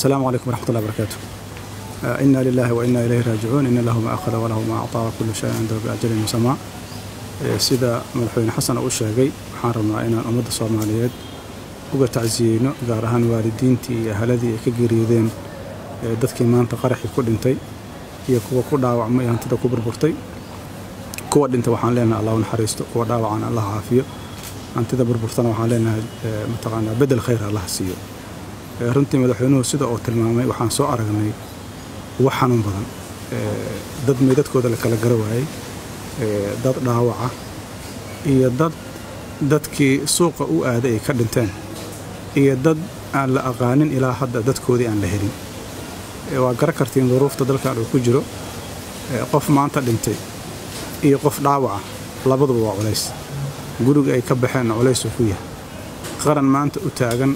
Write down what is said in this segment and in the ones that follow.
السلام عليكم ورحمة الله وبركاته. إنا لله وإنا إليه راجعون. إن له ما أخذ وله ما أعطى وكل شيء عنده بأجل مسمى. sida madaxweyne xasan uu sheegay waxaan rabnaa inaan ummadda Soomaaliyeed uga tacsiino gaar ahaan waalidiintii iyo ahladii ay ka geeriyoodeen dadkii maanta qaraxii ku dhintay iyo kuwa ku dhaawacmay hantida ku burburtay. kuwa dhintay waxaan leenahay Allah u naxariisto, kuwa dhaawacana Allah caafiyo, hantida burburtana waxaan leenahay mataqaanaa bedel khayr Allah siiyo. runtii madaxweynuhu sida uu tilmaamay waxaan soo aragnay wax xanuun badan, dad meedadkooda la kala garawaayay, dad dhaawaca iyo dadkii suuqa u aaday ay ka dhinteen iyo dad aan la aqaanin ilaa hadda dadkoodii aan la helin. waa garan kartiin duruufta dalkan uu ku jiro. qof maanta dhintay iyo qof dhaawaca labaduba waa culays. guriga ay ka baxeen culays ku yahay. qaran maanta u taagan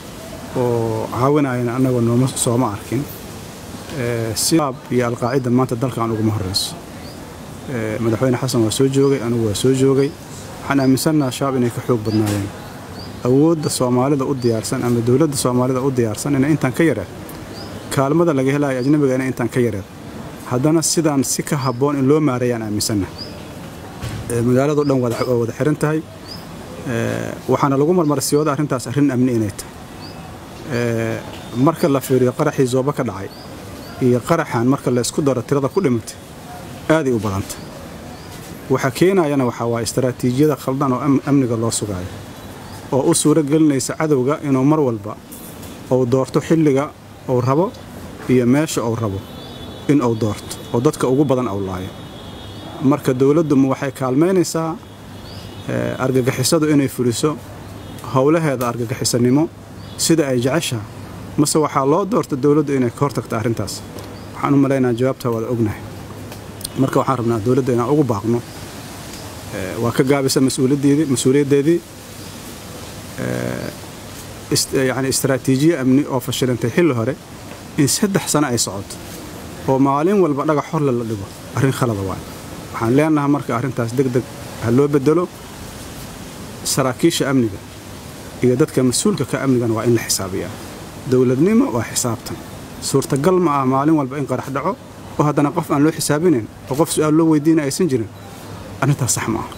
oo caawinayna annaga nooma sooma arkin. siyaab iyo alqaacida maanta dalkan ugu horeyso. madaxweyne xasan waa soo joogay, anigu waa soo joogay. waxaan aaminsanahay shaab inay ka xoog badnaayeen. awoodda Soomaalida u diyaarsan ama dawladda Soomaalida u diyaarsan inay intaan ka yareen kaalmada laga helayo ajnabiga inay intaan ka yareen haddana sidaan si ka habboon in loo maareeyaan aaminsanahay. magaaladu dhan wada xiran tahay. waxaana lagu marmarsiyooda arrintaas arrin amni inay tahay. marka la fiiriyo qaraxii Zooba ka dhacay iyo qaraxan marka la isku daro tirada ku dhimatay aad ay u badantay. waxa keenayana waxa waa istaraatiijiyada khaldan oo amniga loo sugayo oo u suura gelinaysa cadawga inuu mar walba oo doorto xilliga oo rabo iyo meesha oo rabo in uu doorto oo dadka ugu badan oo laayo. marka dawladdu waxay kaalmeynaysaa argagixisadu inay fuliso hawlaheeda argagixisanimo sida ay jecesha mase waxaa loo doorto dawladdu inay ka hortagto arrintaas. waxaan u maleynayaa jawaabta wada ognahay. marka waxaan rabnaa dawladda inaan ugu baaqno waa ka gaabisa mas'uuliyaddeedii yani istaraatiijiye amni oo fashilantay xilli hore in 3 sano ay socoto oo maalin walba dhagax hor la dhigo arrin khalad waay. waxaan leenahay marka arrintaas degdeg ha loo bedelo. saraakiisha amniga iyo dadka mas'uulka ka amnigan waa in la xisaabiyaa. dawladnimo waa xisaabtan. suurtagal ma ah maalin walba in qarax dhaco oo haddana qof aan loo xisaabinayn oo qof su'aal loo weydiin aysan jirin. arrintaas sax ma ah.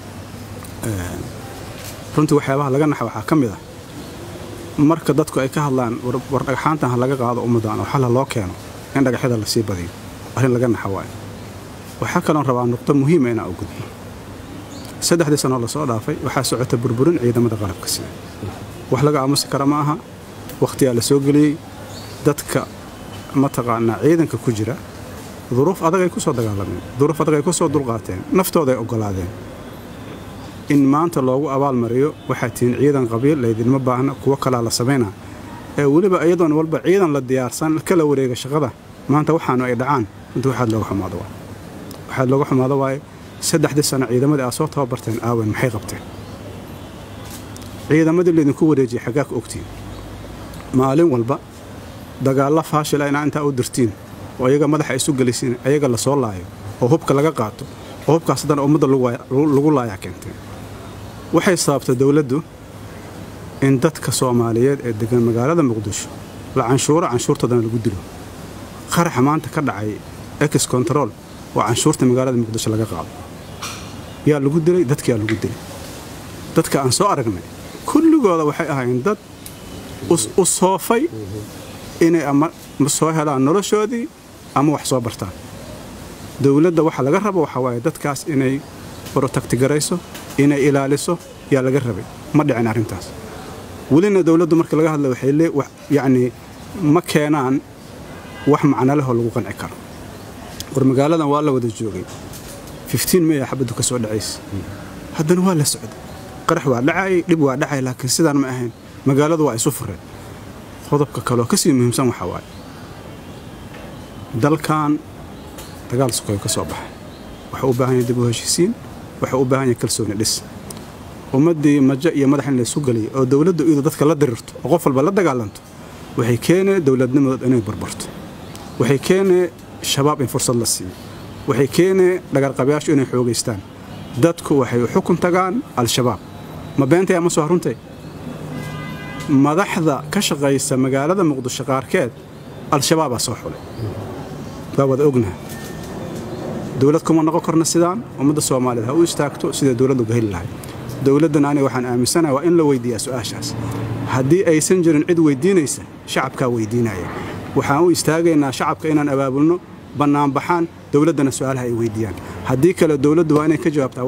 runtii waxyaabaha laga naxo waxaa ka mid ah marka dadku ay ka hadlaan war dhagaxaantan ha laga qaado ummaddan oo xal loo keeno in dhagaxyada la sii badiyo. arrin laga naxo waay. waxaa kaloo rabaa nuqdo muhiim ah inaan u gudbo. 3 sano la soo dhaafay waxaa socota burburin ciidamada qalabka sida. wax laga aamusi kara ma aha. waqtiga la soo galiyay dadka mataqaanaa ciidanka ku jira duruuf adag ay ku soo dagaalameen, duruuf adag ay ku soo dulqaateen, naftooda ay ogolaadeen in maanta loogu abaalmariyo waxaa tiin ciidan qabiil leedinma baahna kuwa kala la sameeyna waliba ayadoon walba ciidan la diyaarsan kala wareega shaqada maanta waxaanu ay dhacaan inta waxaad looga xumaado waaye 3 sano ciidamadii aad soo tababarteen aawen maxay qabteen? ciidamadii leedinku wareejiyay xagaa ka ogtiin maalin walba dagaal faashil ah inta u dirtiin oo ayaga madaxa isu galisiin ayaga la soo laayo oo hubka laga qaato oo hubkaas haddana ummadda lagu laayaa keentay. waxay sababtay dawladdu in dadka Soomaaliyeed ee degan magaalada Muqdisho la canshuurtoodan lagu dilo. qaraxa maanta ka dhacay ex control oo canshuurta magaalada Muqdisho laga qaado yaa lagu dilay dadkii lagu dilay. dadka aan soo aragnay kulligooda waxay ahaayeen dad u soofay inay ama soo helaan noloshoodii ama wax soo bartaan. dawladda waxa laga rabo waxa waaye dadkaas inay protect garayso, inay ilaaliso yaa laga rabay. ma dhicin arrintaas. walina dawladdu marka laga hadlo waxay yani ma keenaan wax macna leh oo lagu qanci karo. war magaaladan waa la wada joogay 15 May xabadu ka soo dhacays haddana waa la socday. qarax waa dhacay, dib waa dhacay, laakiin sidaan ma ahayn. magaaladu waa isu fureen. qodobka kale oo ka sii muhiimsan waxa waaye dalkan dagaal suuqay ka soo baxay. waxa u baahan yahay dib u heshiisiin, waxa u baahan yahay kalsooni dhis. ummadii maja iyo madax in la isu galiyo oo dawladdu iyadu dadka la dirirto oo qof walba la dagaalanto waxay keenay dawladnimada inay barbarto. waxay keenay shabaab in fursad la siiyo. waxay keenay dhagar qabayaashu inay xoogeystaan. dadku waxay xukun tagaan al-shabaab. ma beentay ama soo runtay madaxda ka shaqaysa magaalada muqdisho qaarkeed al-shabaab soo xulay wada ognahay dawlad kuma noqon karna sidaan ummadda Soomaaliyeed ha u istaagto sida dawladdu u heli lahayd dawladdan ani waxaan aaminsanahay waa in la weydiiyo su'aashaas haddii aysan jirin cid weydiinaysa shacabka weydiinaya waxaan u istaagaynaa shacabka inaan abaabulno bannaan baxaan dawladdana su'aalaha ay weydiiyaan haddii kale dawladdu waa inay ka jawaabtaa